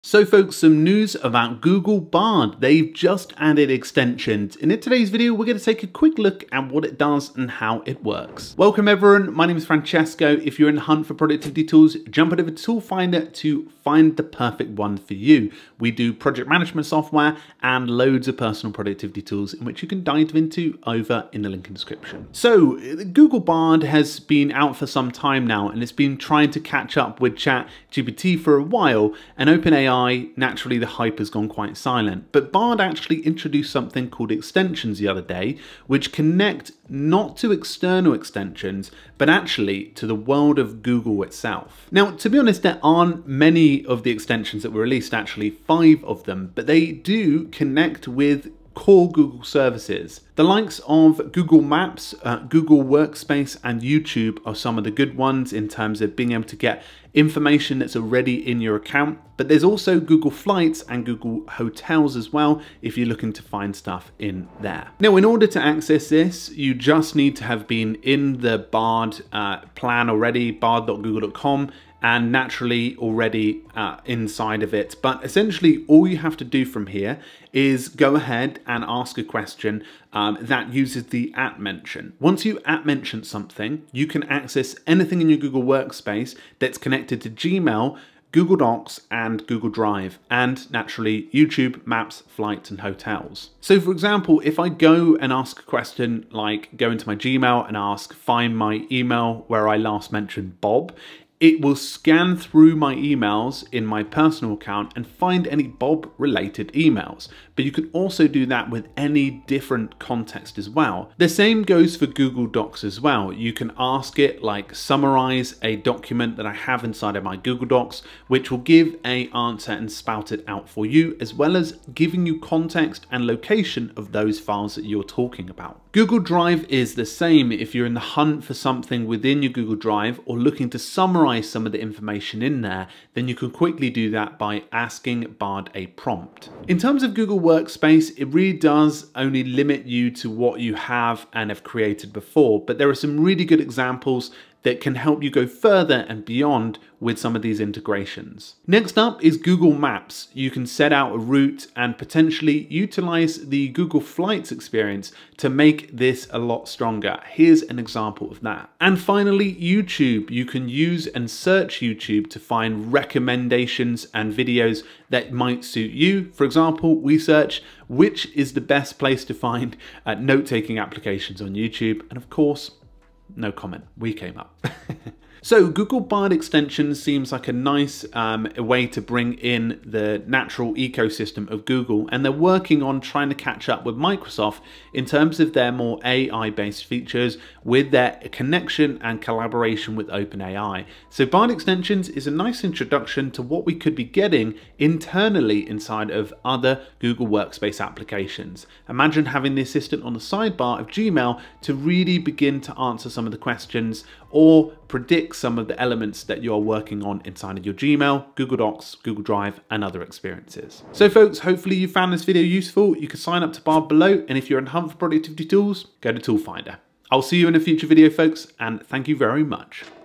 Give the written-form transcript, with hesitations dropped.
So folks, some news about Google Bard. They've just added extensions. And in today's video, we're going to take a quick look at what it does and how it works. Welcome everyone, my name is Francesco. If you're in the hunt for productivity tools, jump over to toolfinder to find the perfect one for you. We do project management software and loads of personal productivity tools in which you can dive into over in the link in the description. So Google Bard has been out for some time now, and it's been trying to catch up with ChatGPT for a while, and OpenAI, naturally the hype has gone quite silent. But Bard actually introduced something called extensions the other day, which connect not to external extensions, but actually to the world of Google itself. Now, to be honest, there aren't many of the extensions that were released, actually 5 of them, but they do connect with core Google services. The likes of Google Maps, Google Workspace and YouTube are some of the good ones in terms of being able to get information that's already in your account, but there's also Google Flights and Google Hotels as well if you're looking to find stuff in there. Now, in order to access this, you just need to have been in the Bard plan already, bard.google.com, and naturally already inside of it. But essentially all you have to do from here is go ahead and ask a question that uses the @mention. Once you @mention something, you can access anything in your Google Workspace that's connected to Gmail, Google Docs and Google Drive, and naturally YouTube, Maps, Flights and Hotels. So for example, if I go and ask a question like go into my Gmail and ask find my email where I last mentioned Bob, it will scan through my emails in my personal account and find any Bob related emails. But you can also do that with any different context as well. The same goes for Google Docs as well. You can ask it like summarize a document that I have inside of my Google Docs, which will give an answer and spout it out for you, as well as giving you context and location of those files that you're talking about. Google Drive is the same. If you're in the hunt for something within your Google Drive or looking to summarize some of the information in there, then you can quickly do that by asking Bard a prompt. In terms of Google Workspace, it really does only limit you to what you have and have created before, but there are some really good examples that can help you go further and beyond with some of these integrations. Next up is Google Maps. You can set out a route and potentially utilize the Google Flights experience to make this a lot stronger. Here's an example of that. And finally, YouTube. You can use and search YouTube to find recommendations and videos that might suit you. For example, we search which is the best place to find note-taking applications on YouTube, and of course, no comment, we came up. So Google Bard extensions seems like a nice way to bring in the natural ecosystem of Google, and they're working on trying to catch up with Microsoft in terms of their more AI-based features with their connection and collaboration with OpenAI. So Bard extensions is a nice introduction to what we could be getting internally inside of other Google Workspace applications. Imagine having the assistant on the sidebar of Gmail to really begin to answer some of the questions or predict some of the elements that you're working on inside of your Gmail, Google Docs, Google Drive, and other experiences. So folks, hopefully you found this video useful. You can sign up to Bard below, and if you're in the hunt for productivity tools, go to Toolfinder. I'll see you in a future video, folks, and thank you very much.